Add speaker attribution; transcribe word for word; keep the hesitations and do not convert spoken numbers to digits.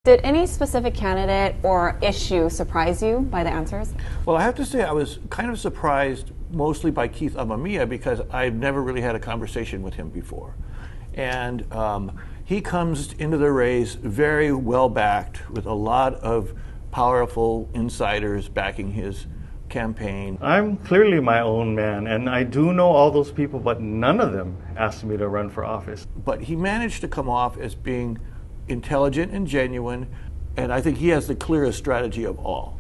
Speaker 1: Did any specific candidate or issue surprise you by the answers?
Speaker 2: Well, I have to say I was kind of surprised mostly by Keith Amemiya because I've never really had a conversation with him before. And um, he comes into the race very well backed with a lot of powerful insiders backing his campaign.
Speaker 3: I'm clearly my own man, and I do know all those people, but none of them asked me to run for office.
Speaker 2: But he managed to come off as being intelligent and genuine, and I think he has the clearest strategy of all.